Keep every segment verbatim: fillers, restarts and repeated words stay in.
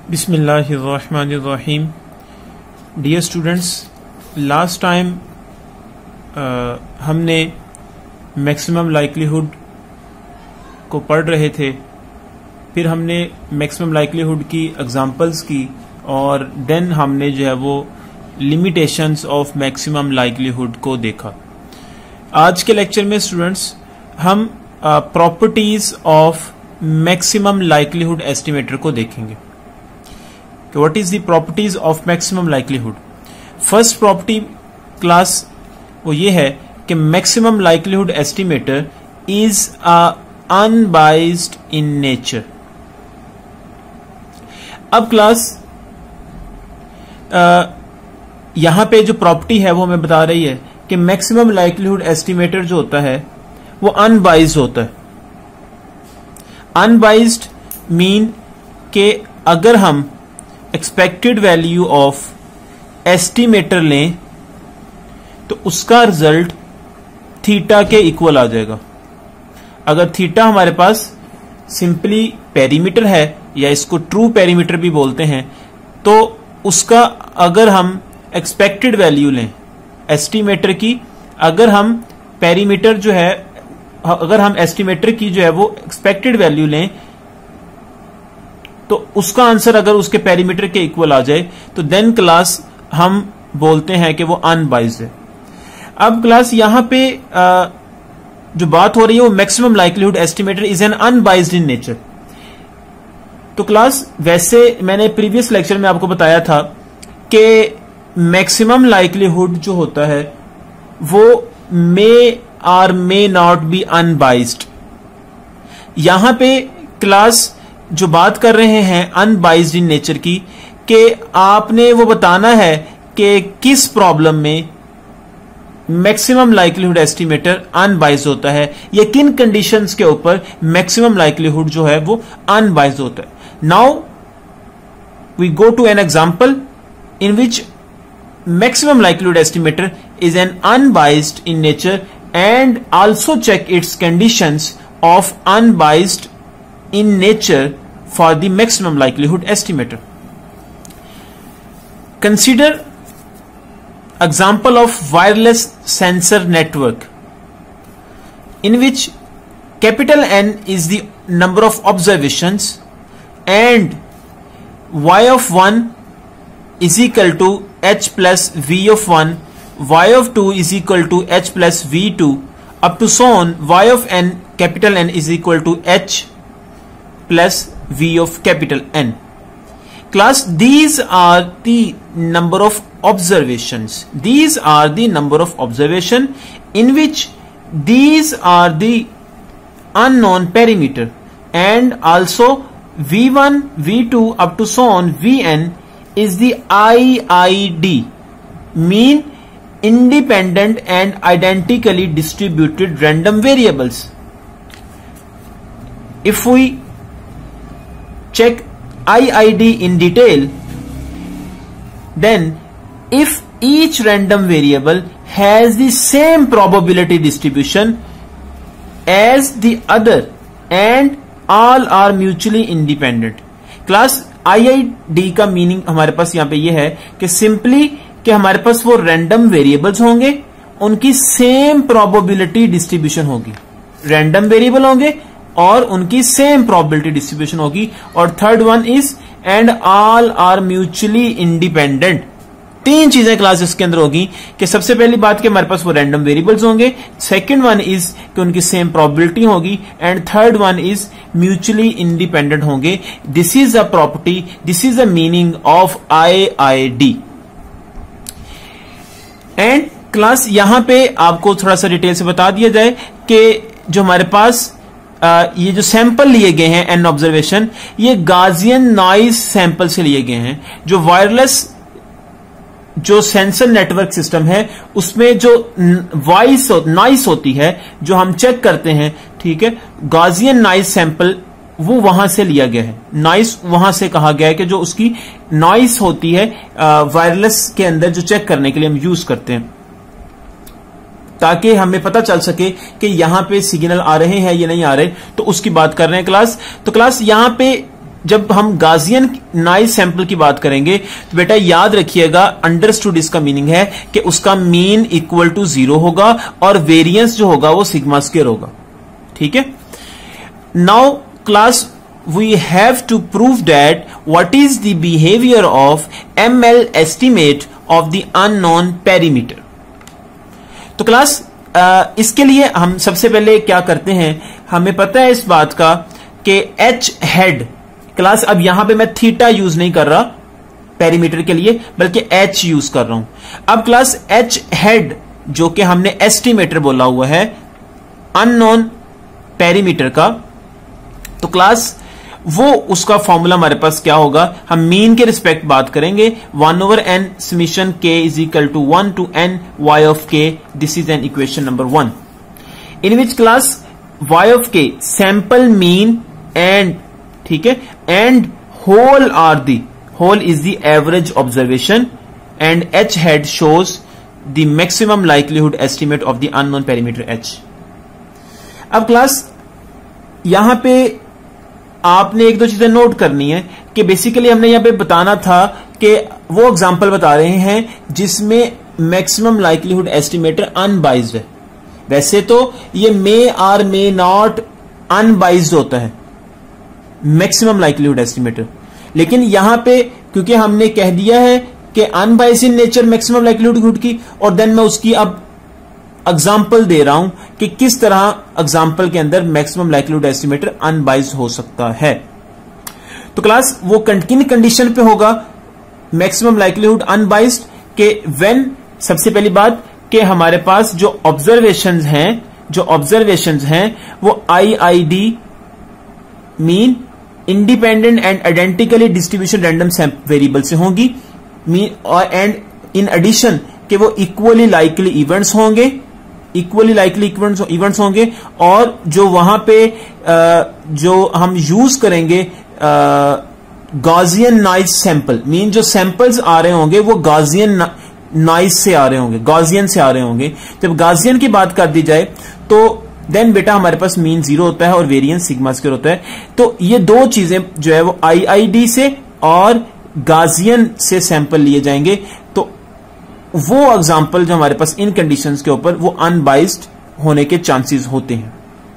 बिस्मिल्लाहिर्रहमानिर्रहीम। Dear students, last time हमने maximum likelihood को पढ़ रहे थे, फिर हमने मैक्सिमम लाइक्लीहुड की एग्जांपल्स की और देन हमने जो है वो लिमिटेशंस ऑफ मैक्सिमम लाइक्लीहुड को देखा। आज के लेक्चर में स्टूडेंट्स हम properties of maximum likelihood estimator को देखेंगे कि what is the properties of maximum likelihood. First property class वो ये है कि maximum likelihood estimator is unbiased in nature. अब क्लास यहां पे जो प्रॉपर्टी है वो हमें बता रही है कि मैक्सिमम लाइक्लीहुड एस्टिमेटर जो होता है वो अनबाइज्ड होता है। अनबाइज्ड मीन के अगर हम एक्सपेक्टेड वैल्यू ऑफ एस्टिमेटर लें तो उसका रिजल्ट थीटा के इक्वल आ जाएगा। अगर थीटा हमारे पास सिंपली पेरीमीटर है या इसको ट्रू पेरीमीटर भी बोलते हैं, तो उसका अगर हम एक्सपेक्टेड वैल्यू लें एस्टिमेटर की, अगर हम पेरीमीटर जो है अगर हम एस्टिमेटर की जो है वो एक्सपेक्टेड वैल्यू लें तो उसका आंसर अगर उसके पेरीमीटर के इक्वल आ जाए तो देन क्लास हम बोलते हैं कि वो अनबाइज्ड है। अब क्लास यहां पे आ, जो बात हो रही है वो maximum likelihood estimator is an unbiased in nature. तो क्लास वैसे मैंने प्रीवियस लेक्चर में आपको बताया था कि मैक्सिमम लाइक्लीहुड जो होता है वो may or may not be unbiased. यहां पे क्लास जो बात कर रहे हैं अनबाइज्ड इन नेचर की, कि आपने वो बताना है कि किस प्रॉब्लम में मैक्सिमम लाइक्लीहुड एस्टिमेटर अनबाइज्ड होता है या किन कंडीशंस के ऊपर मैक्सिमम लाइक्लीहुड जो है वो अनबाइज्ड होता है। Now we go to an example in which maximum likelihood estimator is an unbiased in nature and also check its conditions of unbiased in nature for the maximum likelihood estimator. Consider example of wireless sensor network in which capital N is the number of observations and y of one is equal to h plus v of one, y of two is equal to h plus v two up to so on y of n capital N is equal to h plus v of capital N. Class, these are the number of observations. These are the number of observation in which these are the unknown perimeter and also v one, v two up to so on vn is the I I D, mean independent and identically distributed random variables. If we check I I D in detail, then if each random variable has the same probability distribution as the other and all are mutually independent. Class, I I D का meaning हमारे पास यहां पे ये है कि simply कि हमारे पास वो रैंडम वेरिएबल्स होंगे, उनकी सेम प्रोबेबिलिटी डिस्ट्रीब्यूशन होगी। रैंडम वेरिएबल होंगे और उनकी सेम प्रोबेबिलिटी डिस्ट्रीब्यूशन होगी। और third one is and all are mutually independent. तीन चीजें क्लास इसके अंदर होगी कि सबसे पहली बात कि हमारे पास वो रैंडम वेरिएबल्स होंगे, सेकंड वन इज कि उनकी सेम प्रोबेबिलिटी होगी and third one is mutually independent होंगे। This is a property, this is the meaning of I I D. And class यहां पे आपको थोड़ा सा डिटेल से बता दिया जाए कि जो हमारे पास आ, ये जो सैंपल लिए गए हैं एन ऑब्जर्वेशन, ये गाजियन नॉइज सैंपल से लिए गए हैं। जो वायरलेस जो सेंसर नेटवर्क सिस्टम है उसमें जो वॉइस नॉइस होती है जो हम चेक करते हैं, ठीक है, गाजियन नॉइज सैंपल वो वहां से लिया गया है। नॉइस वहां से कहा गया है कि जो उसकी नॉइस होती है वायरलेस के अंदर जो चेक करने के लिए हम यूज करते हैं, ताकि हमें पता चल सके कि यहां पे सिग्नल आ रहे हैं या नहीं आ रहे, तो उसकी बात कर रहे हैं क्लास। तो क्लास यहां पे जब हम गाजियन नॉइज सैंपल की बात करेंगे तो बेटा याद रखिएगा, अंडरस्टूड इसका मीनिंग है कि उसका मीन इक्वल टू जीरो होगा और वेरिएंस जो होगा वो सिग्मा स्क्वायर होगा। ठीक है, now class we have to prove that what is the behavior of M L estimate of the unknown perimeter। तो क्लास इसके लिए हम सबसे पहले क्या करते हैं, हमें पता है इस बात का कि H हेड, क्लास अब यहां पे मैं थीटा यूज नहीं कर रहा पेरीमीटर के लिए बल्कि H यूज कर रहा हूं। अब क्लास H हेड जो कि हमने एस्टिमेटर बोला हुआ है अननोन पेरीमीटर का, तो क्लास वो उसका फॉर्मूला हमारे पास क्या होगा, हम मीन के रिस्पेक्ट बात करेंगे, one over N summation K is equal to one to N Y of K. This is an equation number one in which class Y of K sample mean and, ठीक है, and whole are the, whole is the average observation and H head shows the maximum likelihood estimate of the unknown perimeter H. अब class यहां पे आपने एक दो चीजें note करनी है कि बेसिकली हमने यहां पे बताना था कि वो एग्जांपल बता रहे हैं जिसमें मैक्सिमम लाइक्लीहुड एस्टिमेटर अनबाइज्ड है। वैसे तो ये may or may not unbiased होता है मैक्सिमम लाइक्लीहुड एस्टिमेटर, लेकिन यहां पे क्योंकि हमने कह दिया है कि unbiased in nature maximum likelihood की, और देन मैं उसकी अब एग्जाम्पल दे रहा हूं कि किस तरह एग्जाम्पल के अंदर मैक्सिमम लाइक्लीहुड एस्टिमेटर अनबाइज्ड हो सकता है। तो क्लास वो किन कंडीशन पे होगा मैक्सिमम लाइक्लीहुड अनबाइज्ड के, व्हेन सबसे पहली बात कि हमारे पास जो ऑब्जर्वेशंस हैं जो ऑब्जर्वेशंस हैं वो I I D mean independent and identically distribution random variable से होंगी, एंड इन एडिशन कि वो इक्वली लाइकली इवेंट्स होंगे, इक्वली लाइकली इवेंट्स होंगे, और जो वहां पे जो हम यूज करेंगे गॉसियन नॉइज सैंपल, मीन जो सैंपल्स आ रहे होंगे वो गॉसियन नॉइज से आ रहे होंगे, गॉसियन से आ रहे होंगे। जब गॉसियन की बात कर दी जाए तो देन बेटा हमारे पास मीन जीरो होता है और वेरिएंस सिग्मा स्क्वायर होता है। तो ये दो चीजें जो है वो आई आई डी से और गॉसियन से सैंपल लिए जाएंगे, तो वो एग्जाम्पल जो हमारे पास इन कंडीशंस के ऊपर वो अनबाइज्ड होने के चांसेस होते हैं।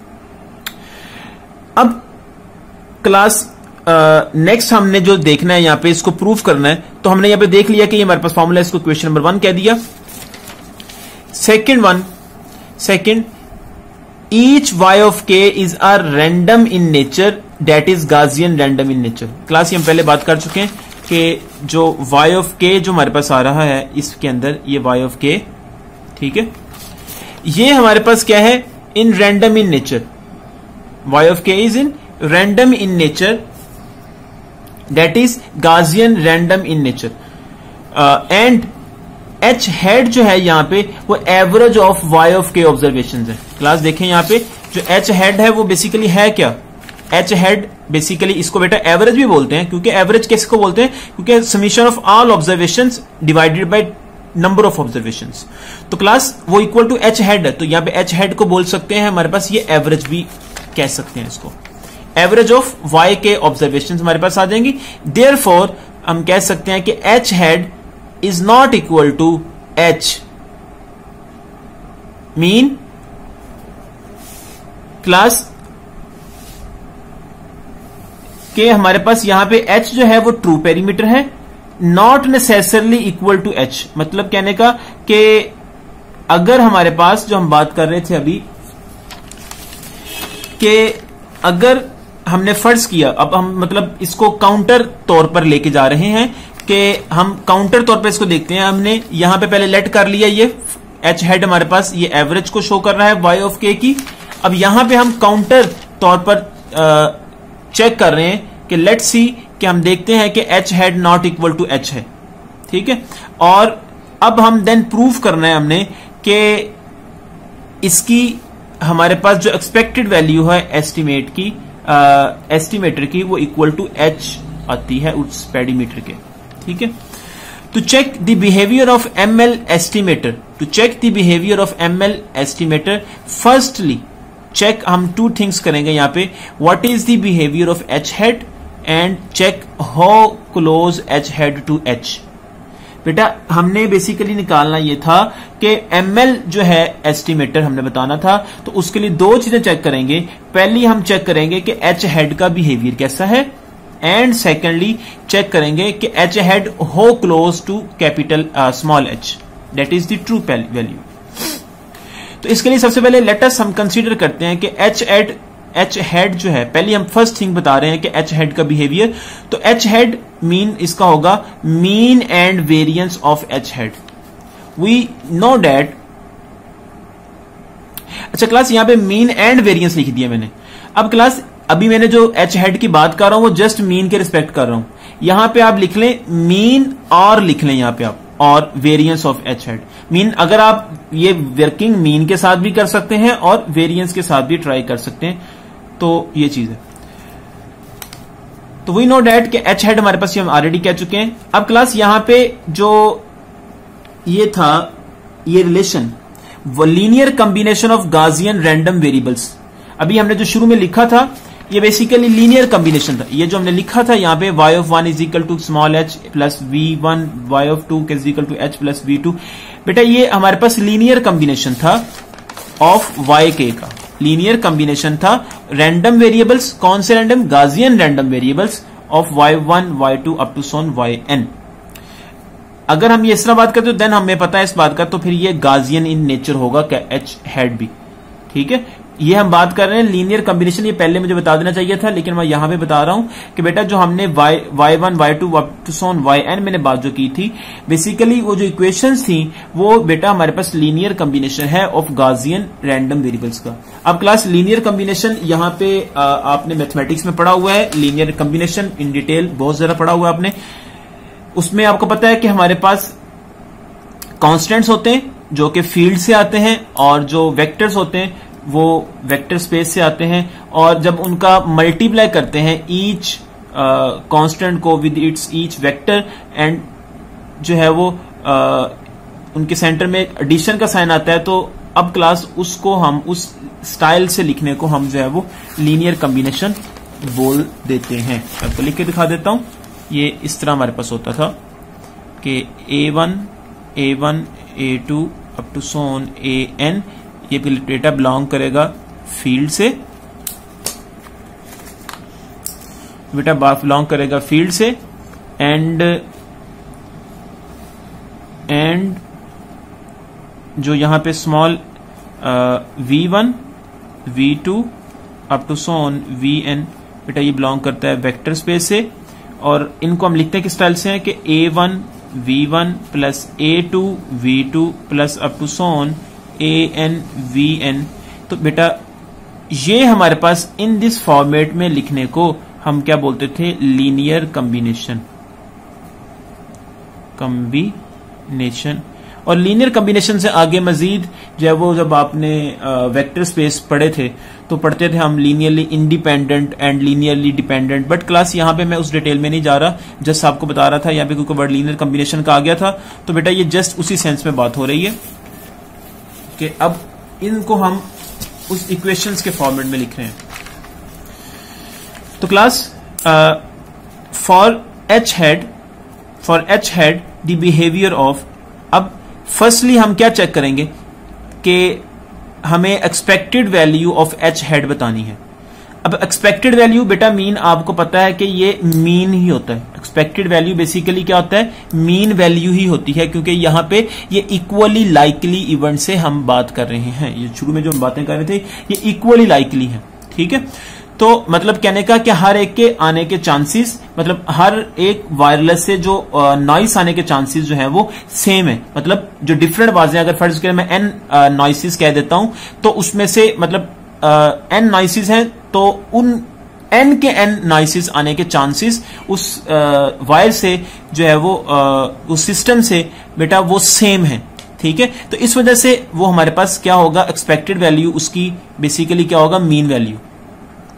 अब क्लास नेक्स्ट uh, हमने जो देखना है यहां पे इसको प्रूव करना है, तो हमने यहां पे देख लिया कि ये हमारे पास फॉर्मूला, इसको क्वेश्चन नंबर वन कह दिया। Second one second each Y of K is a random in nature that is Gaussian random in nature. Class ये हम पहले बात कर चुके हैं कि जो y ऑफ के जो हमारे पास आ रहा है इसके अंदर ये y ऑफ के, ठीक है, ये हमारे पास क्या है in random in nature, y of K is in random in nature that is Gaussian random in nature, and h head जो है यहां पे वो average of y of K observation है। क्लास देखें यहां पे जो h हेड है वो बेसिकली है क्या, एच हेड बेसिकली इसको बेटा एवरेज भी बोलते हैं, क्योंकि एवरेज किसको बोलते हैं, क्योंकि summation of all observations divided by number of observations. तो क्लास वो इक्वल टू एच हेड है, तो यहां पे एच हेड को बोल सकते हैं हमारे पास, ये एवरेज भी कह सकते हैं इसको, एवरेज ऑफ वाई के ऑब्जर्वेशंस हमारे पास आ जाएंगी। देयरफॉर हम कह सकते हैं कि H head is not equal to H, mean class कि हमारे पास यहां पे h जो है वो ट्रू पेरीमीटर है, not necessarily equal to h, मतलब कहने का कि अगर हमारे पास जो हम बात कर रहे थे अभी कि अगर हमने फर्ज किया, अब हम मतलब इसको काउंटर तौर पर लेके जा रहे हैं कि हम काउंटर तौर पर इसको देखते हैं। हमने यहां पे पहले लेट कर लिया, ये h हेड हमारे पास ये एवरेज को शो कर रहा है y ऑफ k की। अब यहां पे हम काउंटर तौर पर आ, चेक कर रहे हैं कि लेट्स सी कि हम देखते हैं कि h head not equal to h है, ठीक है, और अब हम देन प्रूव करना है हमने कि इसकी हमारे पास जो एक्सपेक्टेड वैल्यू है एस्टिमेट की, एस्टिमेटर की, वो इक्वल टू h आती है उस पेरीमीटर के, ठीक है। To check the behaviour of M L estimator, to check the behaviour of M L estimator, firstly check हम टू थिंग्स करेंगे यहां पे, what is the behaviour of H head and check how close H head to H. बेटा हमने basically निकालना ये था कि एमएल जो है एस्टिमेटर हमने बताना था, तो उसके लिए दो चीजें चेक करेंगे। पहली हम चेक करेंगे कि एच हेड का बिहेवियर कैसा है, एंड सेकेंडली चेक करेंगे कि एच हेड हो close to capital small H, that is the true value. तो इसके लिए सबसे पहले लेट अस हम कंसीडर करते हैं कि एच हेड एच हेड जो है, पहले हम फर्स्ट थिंग बता रहे हैं कि एच हेड का बिहेवियर। तो एच हेड मीन इसका होगा mean and variance of H head. We know that, अच्छा क्लास यहां पे मीन एंड वेरिएंस लिख दिया मैंने। अब क्लास अभी मैंने जो एच हेड की बात कर रहा हूं वो जस्ट मीन के रिस्पेक्ट कर रहा हूं। यहां पे आप लिख लें मीन और लिख लें यहां पे आप और variance of H head. Mean अगर आप ये वर्किंग मीन के साथ भी कर सकते हैं और वेरिएंस के साथ भी ट्राई कर सकते हैं, तो ये चीज है। तो वी नो डैट कि एच हेड हमारे पास ये हम ऑलरेडी कह चुके हैं। अब क्लास यहां पे जो ये था ये relation linear combination of Gaussian random variables, अभी हमने जो शुरू में लिखा था ये बेसिकली लीनियर कॉम्बिनेशन था। ये जो हमने लिखा था यहाँ पे y of one is equal to small H plus V one, y of two is equal to H plus V two. बेटा ये हमारे पास लीनियर कॉम्बिनेशन था ऑफ y के का, लीनियर कॉम्बिनेशन था रैंडम वेरिएबल्स। कौन से random? Gaussian random variables of Y one Y two up to so on yn। अगर हम ये इस तरह बात करते हो देन हमें पता है इस बात का, तो फिर ये गॉसियन इन नेचर होगा क्या एच हेड भी। ठीक है, ये हम बात कर रहे हैं लीनियर कॉम्बिनेशन। ये पहले मुझे बता देना चाहिए था, लेकिन मैं यहां पे बता रहा हूं कि बेटा जो हमने Y Y one Y two up to so on yn मैंने बात जो की थी, बेसिकली वो जो इक्वेशंस थी वो बेटा हमारे पास लीनियर कॉम्बिनेशन है ऑफ गॉसियन रैंडम वेरिएबल्स का। अब क्लास लीनियर कॉम्बिनेशन यहां पे आ, आपने मैथमेटिक्स में पढ़ा हुआ है, लीनियर कॉम्बिनेशन इन डिटेल बहुत ज्यादा पढ़ा हुआ है आपने। उसमें आपको पता है कि हमारे पास कॉन्स्टेंट्स होते हैं जो कि फील्ड से आते हैं, और जो वेक्टर्स होते हैं वो वेक्टर स्पेस से आते हैं, और जब उनका मल्टीप्लाई करते हैं ईच कांस्टेंट को with its each vector, and जो है वो uh, उनके सेंटर में एडिशन का साइन आता है, तो अब क्लास उसको हम उस स्टाइल से लिखने को हम जो है वो लीनियर कॉम्बिनेशन बोल देते हैं। आपको लिख के दिखा देता हूं। ये इस तरह हमारे पास होता था कि A one A one A two up to so on A N, ये डेटा बिलोंग करेगा फील्ड से, बेटा बिलोंग करेगा फील्ड से, एंड एंड जो यहां पे small V one V two up to so on V N, बेटा ये बिलोंग करता है वेक्टर स्पेस से, और इनको हम लिखते हैं किस स्टाइल से हैं कि A one V one plus A two V two plus up to so on A N V N. तो बेटा ये हमारे पास इन दिस फॉर्मेट में लिखने को हम क्या बोलते थे? लीनियर कॉम्बिनेशन कॉम्बिनेशन और लीनियर कॉम्बिनेशन से आगे मजीद जो है वो जब आपने वेक्टर स्पेस पढ़े थे तो पढ़ते थे हम linearly independent and linearly dependent. But class यहां पे मैं उस डिटेल में नहीं जा रहा, जस्ट आपको बता रहा था यहां पे क्योंकि वर्ड लीनियर कॉम्बिनेशन का आ गया था, तो बेटा ये जस्ट उसी सेंस में बात हो रही है कि अब इनको हम उस इक्वेशंस के फॉर्मेट में लिख रहे हैं। तो class for H head for H head the behaviour of, अब फर्स्टली हम क्या चेक करेंगे कि हमें expected value of H head बतानी है। अब एक्सपेक्टेड वैल्यू बेटा मीन आपको पता है कि ये मीन ही होता है। एक्सपेक्टेड वैल्यू बेसिकली क्या होता है? मीन वैल्यू ही होती है, क्योंकि यहां पे ये इक्वली लाइकली इवेंट से हम बात कर रहे हैं। ये शुरू में जो हम बातें कर रहे थे ये इक्वली लाइकली है। ठीक है, तो मतलब कहने का कि हर एक के आने के चांसेस, मतलब हर एक वायरलेस से जो नॉइस आने के चांसेस जो है वो सेम है। मतलब जो डिफरेंट आवाजें, अगर फर्ज करें मैं एन नॉइसेस कह देता हूं, तो उसमें से मतलब एन नॉइसेस हैं, तो उन एन के एन नॉइसेस आने के चांसेस उस वायर से जो है वो uh, उस सिस्टम से बेटा वो सेम है। ठीक है, तो इस वजह से वो हमारे पास क्या होगा? एक्सपेक्टेड वैल्यू उसकी बेसिकली क्या होगा? Mean value.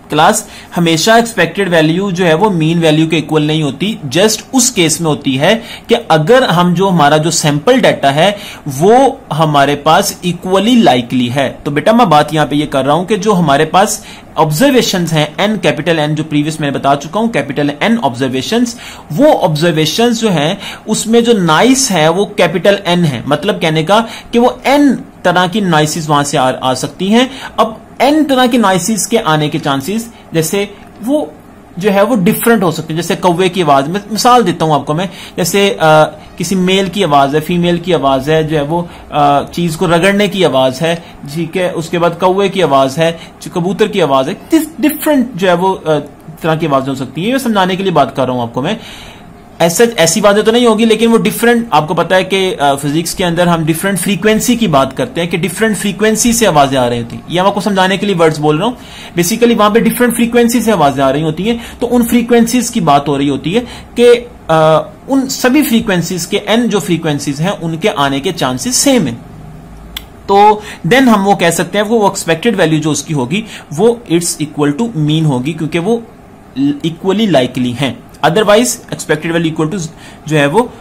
क्लास हमेशा एक्सपेक्टेड वैल्यू जो है वो मीन वैल्यू के इक्वल नहीं होती, जस्ट उस केस में होती है कि अगर हम जो हमारा जो सैंपल डाटा है वो हमारे पास इक्वली लाइकली है। तो बेटा मैं बात यहां पे ये कर रहा हूं कि जो हमारे पास ऑब्जर्वेशंस हैं एन कैपिटल एन, जो प्रीवियस मैंने बता चुका हूं कैपिटल एन ऑब्जर्वेशंस, वो ऑब्जर्वेशंस जो हैं उसमें जो नॉइस है वो कैपिटल एन है। मतलब कहने का कि वो एन तरह की नॉइसेस वहां से आ, आ सकती हैं। अब एन तरह की नॉइसेस के आने के चांसेस जैसे वो जो है वो डिफरेंट हो सकते हैं। जैसे कौवे की आवाज में मिसाल देता हूं आपको मैं, जैसे आ, किसी मेल की आवाज है, फीमेल की आवाज है, जो है वो आ, चीज को रगड़ने की आवाज है, ठीक है। उसके बाद कौवे की आवाज है, जो कबूतर की आवाज है, डिफरेंट जो है वो आ, तरह की आवाजें हो सकती है। ये समझाने के लिए बात कर रहा हूं आपको मैं। ऐसा ऐसी बातें तो नहीं होगी, लेकिन वो डिफरेंट, आपको पता है कि फिजिक्स के अंदर हम डिफरेंट फ्रीक्वेंसी की बात करते हैं कि डिफरेंट फ्रीक्वेंसी से आवाजें आ रही होती हैं। ये मैं आपको समझाने के लिए वर्ड्स बोल रहा हूं। बेसिकली वहां पे डिफरेंट फ्रीक्वेंसी से आवाजें आ रही होती हैं, तो उन फ्रीक्वेंसीज की बात हो रही होती है कि उन सभी फ्रीक्वेंसीज के एन जो फ्रीक्वेंसीज हैं उनके आने के चांसेस सेम है। तो देन हम वो कह सकते हैं वो एक्सपेक्टेड वैल्यू जो उसकी होगी वो इट्स इक्वल टू मीन होगी, क्योंकि वो इक्वली लाइकली हैं। Otherwise expected value equal to जो है वो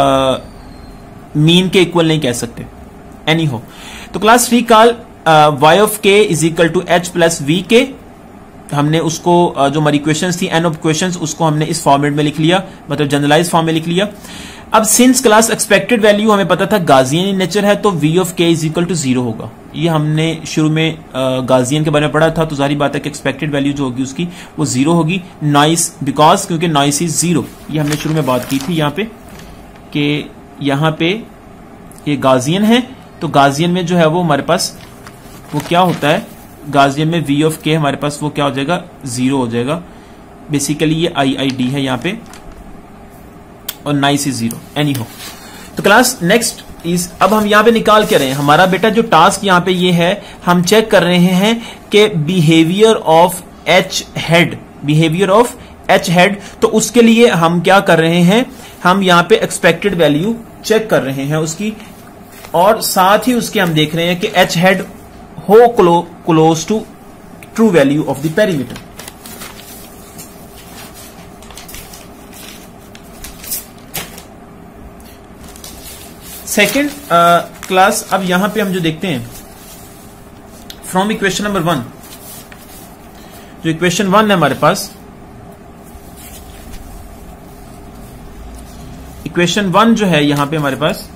मीन के इक्वल नहीं कह सकते। एनी हो, तो class three call Y of K is equal to H plus V K, हमने उसको uh, जो हमारी इक्वेशंस थी एन ऑफ इक्वेशंस उसको हमने इस फॉर्मेट में लिख लिया, मतलब जनरलाइज फॉर्म में लिख लिया। अब सिंस क्लास एक्सपेक्टेड वैल्यू हमें पता था गाजियन इन नेचर है, तो V of K is equal to zero होगा। ये हमने शुरू में गाजियन के बारे में पढ़ा था, तो जारी बात है कि एक्सपेक्टेड वैल्यू जो होगी उसकी वो जीरो होगी। नॉइस बिकॉज क्योंकि नॉइस इज जीरो, ये हमने शुरू में बात की थी यहाँ पे कि यहाँ पे ये गाजियन है, तो गाजियन में जो है वो हमारे पास वो क्या होता है, गाजियन में वी ऑफ के हमारे पास वो क्या हो जाएगा, जीरो हो जाएगा। बेसिकली ये आई आई डी है यहाँ पे और नाइस इज जीरो। एनी हो, तो क्लास नेक्स्ट इज, अब हम यहां पे निकाल के रहे हैं हमारा बेटा जो टास्क यहां पे ये है, हम चेक कर रहे हैं कि behaviour of H head, behaviour of H head. तो उसके लिए हम क्या कर रहे हैं, हम यहां पे एक्सपेक्टेड वैल्यू चेक कर रहे हैं उसकी, और साथ ही उसके हम देख रहे हैं कि एच हेड हो close, close to true value of the perimeter. Second class, अब यहां पे हम जो देखते हैं फ्रॉम इक्वेशन नंबर वन, जो इक्वेशन वन है हमारे पास, इक्वेशन वन जो है यहां पे हमारे पास,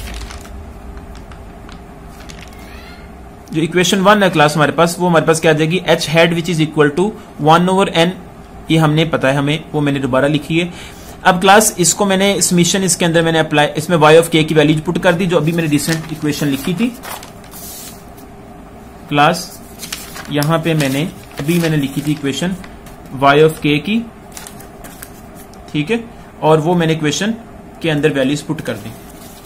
जो इक्वेशन वन है क्लास हमारे पास, वो हमारे पास क्या आ जाएगी, H head which is equal to one over N, ये हमने पता है हमें, वो मैंने दोबारा लिखी है। अब क्लास इसको मैंने समीशन इसके अंदर मैंने अप्लाई, इसमें y ऑफ k की वैल्यू पुट कर दी, जो अभी मैंने रिसेंट इक्वेशन लिखी थी क्लास, यहां पे मैंने अभी मैंने लिखी थी इक्वेशन y ऑफ k की, ठीक है, और वो मैंने इक्वेशन के अंदर वैल्यूज पुट कर दी।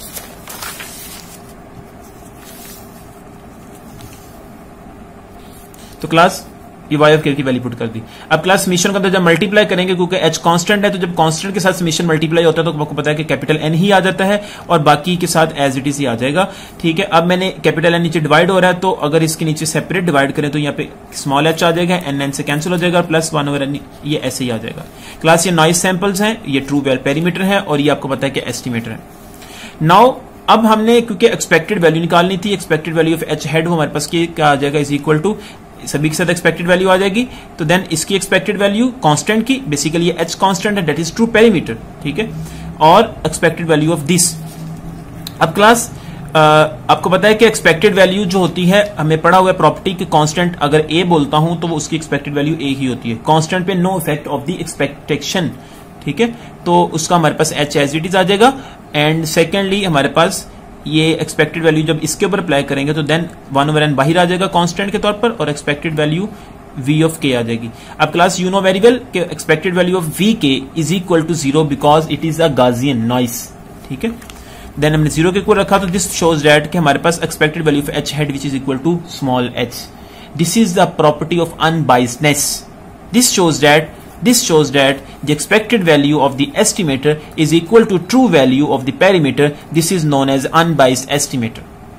तो क्लास ये y ऑफ k की वैल्यू पुट कर दी। अब क्लास समीशन के अंदर जब मल्टीप्लाई करेंगे, क्योंकि h कांस्टेंट है, तो जब कांस्टेंट के साथ समीशन मल्टीप्लाई होता है तो आपको पता है कि कैपिटल N ही आ जाता है और बाकी के साथ एज इट इज ही आ जाएगा, ठीक है। अब मैंने कैपिटल N नीचे डिवाइड हो रहा है, तो अगर इसके नीचे सेपरेट डिवाइड करें तो यहाँ पे स्मॉल h आ जाएगा, एन एन से कैंसिल हो जाएगा, प्लस वन ओवर एन, ये ऐसे ही आ जाएगा। क्लास ये नॉइस सैंपल्स हैं, ये ट्रू वेल पेरीमीटर है, और ये आपको पता है कि एस्टिमेटर है। नाउ अब हमने क्योंकि एक्सपेक्टेड वैल्यू निकालनी थी, expected value of H head हमारे पास क्या आ जाएगा, इज इक्वल टू, सभी के साथ एक्सपेक्टेड वैल्यू आ जाएगी, तो देन इसकी एक्सपेक्टेड वैल्यू कांस्टेंट की, बेसिकली ये एच कांस्टेंट है, दैट इज ट्रू पेरीमीटर, ठीक है, और एक्सपेक्टेड वैल्यू ऑफ दिस। अब क्लास आ, आपको पता है कि एक्सपेक्टेड वैल्यू जो होती है, हमें पढ़ा हुआ है प्रॉपर्टी कि कांस्टेंट अगर ए बोलता हूं तो वो उसकी एक्सपेक्टेड वैल्यू ए ही होती है, कांस्टेंट पे no effect of the expectation, ठीक है, तो उसका हमारे पास एच एज इट इज आ जाएगा। एंड सेकेंडली हमारे पास ये एक्सपेक्टेड वैल्यू जब इसके ऊपर अप्लाई करेंगे तो देन वन ओवर एन बाहर आ जाएगा कांस्टेंट के तौर पर, और expected value v of k आ जाएगी। अब class you know very well कि expected value of v k is equal to zero because it is a Gaussian noise, ठीक है। देन हमने जीरो के इक्वल रखा, तो दिस शोज दैट कि हमारे पास expected value of h hat which is equal to small h। This is the property of unbiasedness. This shows that This shows that the expected value of the estimator is equal to true value of the perimeter. This is known as unbiased estimator.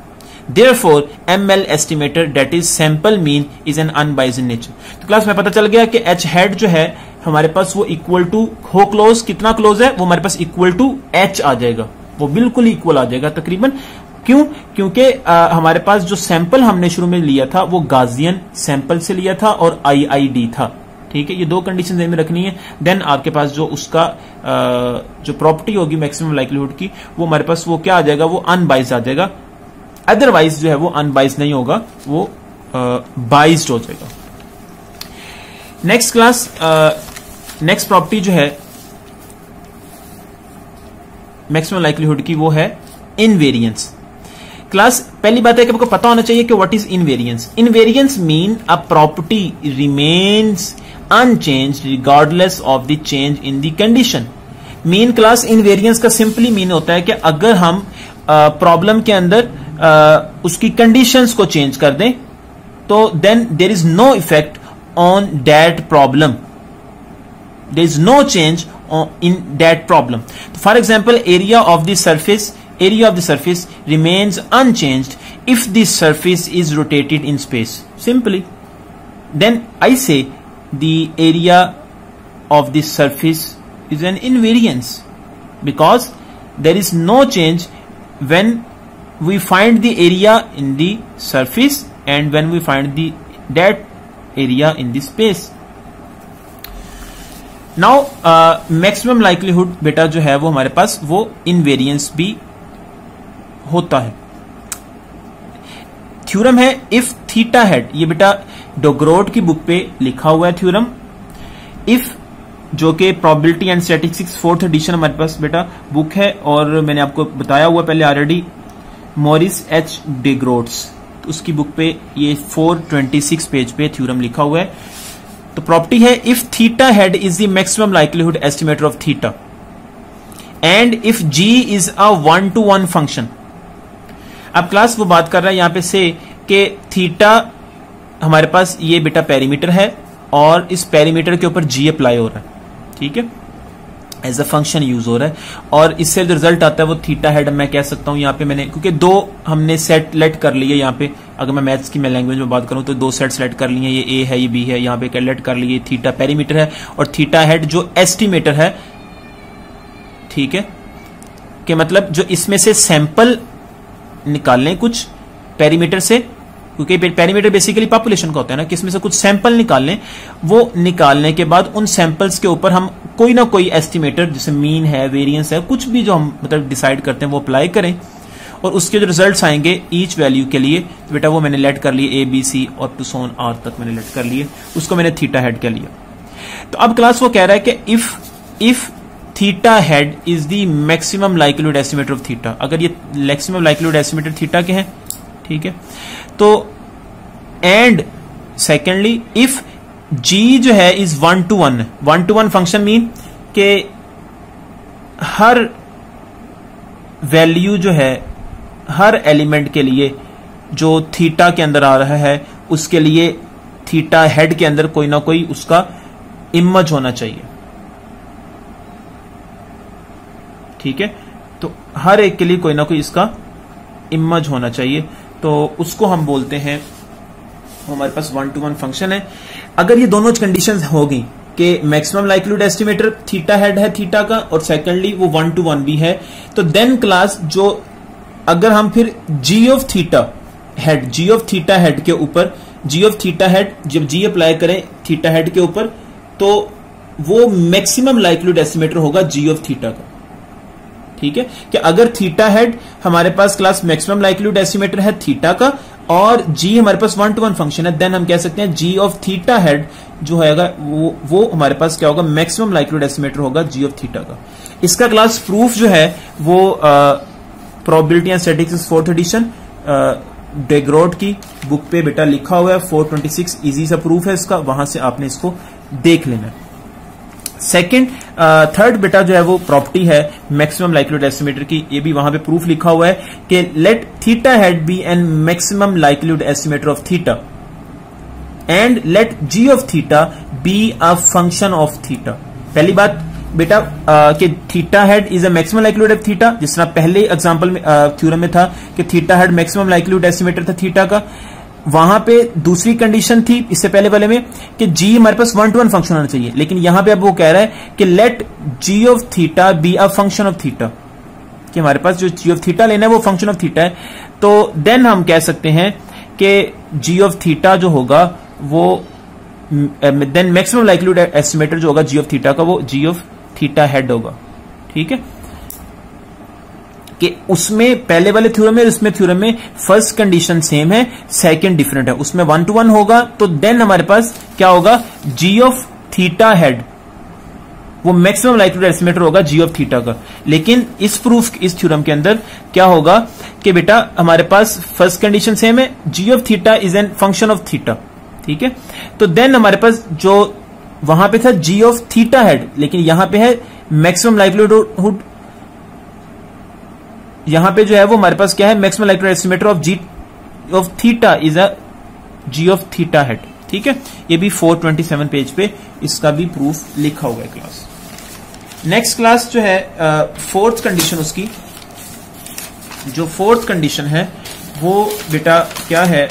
Therefore, M L estimator that is sample mean is an unbiased in nature. तो class में पता चल गया कि H head जो है हमारे पास वो इक्वल टू हो क्लोज, कितना क्लोज है वो हमारे पास इक्वल टू H आ जाएगा, वो बिल्कुल इक्वल आ जाएगा तकरीबन। क्यों? क्योंकि हमारे पास जो सैंपल हमने शुरू में लिया था वो गाजियन सैंपल से लिया था और आई आई डी था। ठीक है, ये दो कंडीशन ध्यान में रखनी है। देन आपके पास जो उसका आ, जो प्रॉपर्टी होगी मैक्सिमम लाइक्लीहुड की, वो हमारे पास वो क्या आ जाएगा, वो अनबाइज्ड आ जाएगा। अदरवाइज जो है वो अनबाइज्ड नहीं होगा, वो बाइज्ड हो जाएगा। नेक्स्ट क्लास, नेक्स्ट प्रॉपर्टी जो है मैक्सिमम लाइक्लीहुड की वो है इनवेरियंस। क्लास पहली बात है कि आपको पता होना चाहिए कि what is invariance. Invariance mean a property remains unchanged regardless of the change in the condition. Mean class invariance का सिंपली मीन होता है कि अगर हम प्रॉब्लम uh, के अंदर uh, उसकी कंडीशंस को चेंज कर दें तो then there is no effect on that problem, there is no change in that problem. For example, area of the surface area of the surface remains unchanged if the surface is rotated in space. Simply, then I say the area of the surface is an invariance because there is no change when we find the area in the surface and when we find the that area in the space. Now uh, maximum likelihood बेटा जो है वो हमारे पास वो invariance भी होता है। थ्योरम है इफ थीटा हेड, ये बेटा डोग्रोड की बुक पे लिखा हुआ है थ्योरम। इफ जो कि probability and statistics fourth edition हमारे पास बेटा बुक है और मैंने आपको बताया हुआ पहले ऑलरेडी, मॉरिस एच डेग्रोड्स, तो उसकी बुक पे ये चार सौ छब्बीस पेज पे थ्योरम लिखा हुआ है। तो प्रॉपर्टी है if theta hat is the maximum likelihood estimator of theta and if g is a one to one function. अब क्लास वो बात कर रहा है यहां पे से कि थीटा हमारे पास ये बेटा पेरीमीटर है और इस पेरीमीटर के ऊपर जी अप्लाई हो रहा है, ठीक है, एज अ फंक्शन यूज हो रहा है और इससे जो रिजल्ट आता है वो थीटा हेड मैं कह सकता हूं यहां पे मैंने, क्योंकि दो हमने सेट लेट कर लिए यहां पे, अगर मैं मैथ्स की मैं लैंग्वेज में बात करूं तो दो सेट सेलेक्ट कर लिए, ये ए है ये बी है, यहां पे कैलकुलेट कर लिए, थीटा पेरीमीटर है और थीटा हेड जो एस्टिमेटर है, ठीक है, कि मतलब जो इसमें से सैंपल निकालने कुछ पेरीमीटर से, क्योंकि पेरीमीटर बेसिकली पॉपुलेशन का होता है ना, कि इसमें से कुछ सैंपल निकालने, वो निकालने के बाद उन सैंपल्स के ऊपर हम कोई ना कोई एस्टिमेटर जैसे मीन है, वेरिएंस है, कुछ भी जो हम मतलब डिसाइड करते हैं वो अप्लाई करें और उसके जो रिजल्ट्स आएंगे ईच वैल्यू के लिए, तो बेटा वो मैंने लेट कर लिए ए बी सी और टू सोन आर तक मैंने लेट कर लिए, उसको मैंने थीटा हेड कह लिया। तो अब क्लास वो कह रहा है कि if if theta hat is the maximum likelihood estimator of theta, अगर ये मैक्सिमम लाइक्लीहुड एस्टिमेटर थीटा के हैं, ठीक है, तो एंड सेकेंडली इफ जी जो है is one to one, one to one function mean के हर वैल्यू जो है हर एलिमेंट के लिए जो थीटा के अंदर आ रहा है उसके लिए थीटा हेड के अंदर कोई ना कोई उसका इमेज होना चाहिए, ठीक है, तो हर एक के लिए कोई ना कोई इसका इमेज होना चाहिए, तो उसको हम बोलते हैं, हमारे पास वन टू वन फंक्शन है। अगर ये दोनों कंडीशंस हो गई कि maximum likelihood estimator theta hat है थीटा का और सेकेंडली वो वन टू वन भी है, तो देन क्लास जो अगर हम फिर g of theta hat g of theta hat के ऊपर जी ऑफ थीटा हेड जब जी अप्लाई करें थीटा हेड के ऊपर तो वो मैक्सिमम लाइक्लीहुड एस्टिमेटर होगा जी ऑफ थीटा का, ठीक है, कि अगर थीटा हेड हमारे पास क्लास मैक्सिमम लाइक्लीहुड एस्टिमेटर है थीटा का और जी हमारे पास वन टू वन फंक्शन है, देन हम कह सकते हैं जी ऑफ थीटा हेड जो होगा वो वो हमारे पास क्या होगा, मैक्सिमम लाइक्लीहुड एस्टिमेटर होगा जी ऑफ थीटा का। इसका क्लास प्रूफ जो है वो probability and statistics fourth edition DeGroot की बुक पे बेटा लिखा हुआ है, फोर ट्वेंटी सिक्स इजी सा प्रूफ है इसका, वहां से आपने इसको देख लेना है। सेकेंड थर्ड बेटा जो है वो प्रॉपर्टी है मैक्सिमम लाइक्लीहुड एस्टिमेटर की, ये भी वहां पे प्रूफ लिखा हुआ है कि let theta hat be an maximum likelihood estimator of theta and let g of theta be a function of theta. पहली बात बेटा कि theta hat is a maximum likelihood of theta, जिस तरह पहले एग्जांपल में थ्योरम में था कि theta hat maximum likelihood estimator था थीटा का। वहां पे दूसरी कंडीशन थी इससे पहले वाले में कि जी हमारे पास वन टू वन फंक्शन होना चाहिए, लेकिन यहां पे अब वो कह रहा है कि let g of theta be a function of theta, कि हमारे पास जो जी ऑफ थीटा लेना है वो फंक्शन ऑफ थीटा है। तो देन हम कह सकते हैं कि जी ऑफ थीटा जो होगा वो देन मैक्सिमम लाइक्लीहुड एस्टिमेटर जो होगा जी ऑफ थीटा का वो जी ऑफ थीटा हेड होगा। ठीक है, कि उसमें पहले वाले थ्योरम में इसमें थ्योरम में फर्स्ट कंडीशन सेम है, सेकंड डिफरेंट है, उसमें वन टू वन होगा। तो देन हमारे पास क्या होगा, जी ऑफ थीटा हेड वो मैक्सिमम लाइक्लीहुड एस्टिमेटर होगा जी ऑफ थीटा का। लेकिन इस प्रूफ इस थ्योरम के अंदर क्या होगा कि बेटा हमारे पास फर्स्ट कंडीशन सेम है, g of theta is an function of theta. ठीक है, तो देन हमारे पास जो वहां पे था जी ऑफ थीटा हेड, लेकिन यहां पे है मैक्सिमम लाइक्लीहुड, यहां पे जो है वो हमारे पास क्या है, maximum likelihood estimator of g of theta is a g of theta hat. ठीक है, ये भी फोर ट्वेंटी सेवन पेज पे इसका भी प्रूफ लिखा हुआ है क्लास। नेक्स्ट क्लास जो है फोर्थ कंडीशन, उसकी जो फोर्थ कंडीशन है वो बेटा क्या है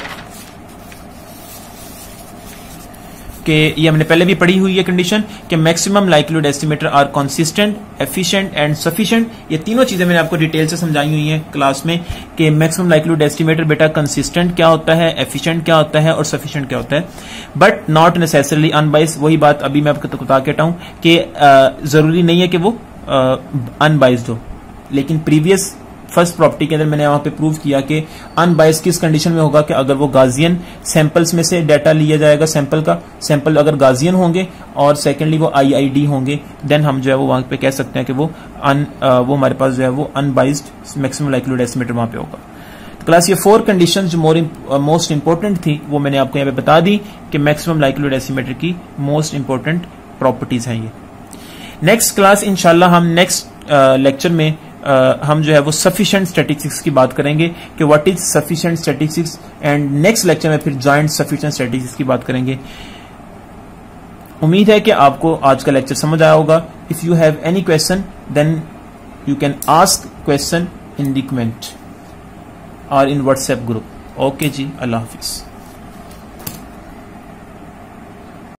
कि ये हमने पहले भी पढ़ी हुई है कंडीशन कि maximum likelihood estimator are consistent, efficient and sufficient. ये तीनों चीजें मैंने आपको डिटेल से समझाई हुई हैं क्लास में कि मैक्सिमम लाइक्लीहुड एस्टिमेटर बेटा कंसिस्टेंट क्या होता है, एफिशिएंट क्या होता है और सफिशिएंट क्या होता है, बट नॉट नेसेसरली अनबाइस्ड। वही बात अभी मैं आपको बता के हूं कि जरूरी नहीं है कि वो अनबाइस्ड हो, लेकिन प्रीवियस फर्स्ट प्रॉपर्टी के अंदर मैंने वहां पे प्रूव किया कि अनबाइस्ड किस कंडीशन में होगा कि अगर वो गाजियन सैंपल्स में से डाटा लिया जाएगा, सैंपल का सैंपल अगर गाजियन होंगे और सेकेंडली वो आईआईडी होंगे, देन हम जो है वो वहां पे कह सकते हैं कि वो अन वो हमारे पास जो है वो अनबाइस्ड मैक्सिमम लाइक्लीहुड एस्टिमेटर वहां पे होगा। तो क्लास ये फोर कंडीशन जो मोर मोस्ट इंपॉर्टेंट थी वो मैंने आपको यहाँ पे बता दी कि मैक्सिमम लाइक्लीहुड एस्टिमेटर की मोस्ट इंपॉर्टेंट प्रॉपर्टीज हैं ये। नेक्स्ट क्लास इंशाल्लाह हम नेक्स्ट लेक्चर में Uh, हम जो है वो सफिशिएंट स्टैटिस्टिक्स की बात करेंगे कि what is sufficient statistics, and next lecture में फिर जॉइंट सफिशिएंट स्टैटिस्टिक्स की बात करेंगे। उम्मीद है कि आपको आज का लेक्चर समझ आया होगा। If you have any question then you can ask question in the comment और इन व्हाट्सएप ग्रुप। ओके जी, अल्लाह हाफिज।